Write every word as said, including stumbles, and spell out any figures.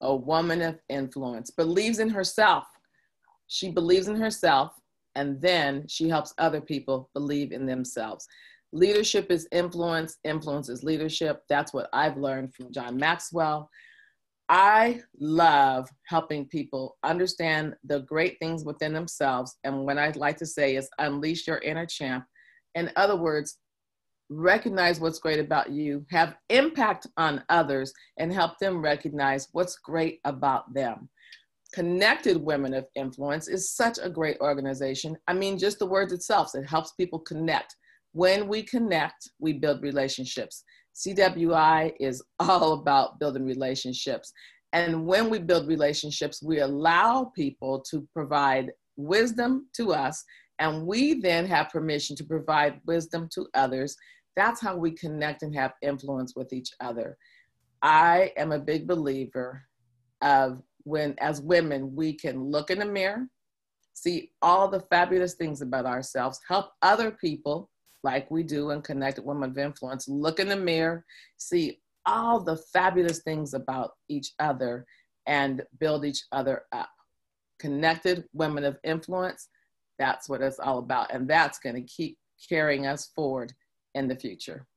a woman of influence, believes in herself. She believes in herself, and then she helps other people believe in themselves. Leadership is influence, influence is leadership. That's what I've learned from John Maxwell. I love helping people understand the great things within themselves. And what I'd like to say is unleash your inner champ. In other words, recognize what's great about you, have impact on others, and help them recognize what's great about them. Connected Women of Influence is such a great organization. I mean, just the words itself, it helps people connect. When we connect, we build relationships. C W I is all about building relationships. And when we build relationships, we allow people to provide wisdom to us, and we then have permission to provide wisdom to others. That's how we connect and have influence with each other. I am a big believer of when, as women, we can look in the mirror, see all the fabulous things about ourselves, help other people like we do in Connected Women of Influence, look in the mirror, see all the fabulous things about each other, and build each other up. Connected Women of Influence, that's what it's all about. And that's going to keep carrying us forward in the future.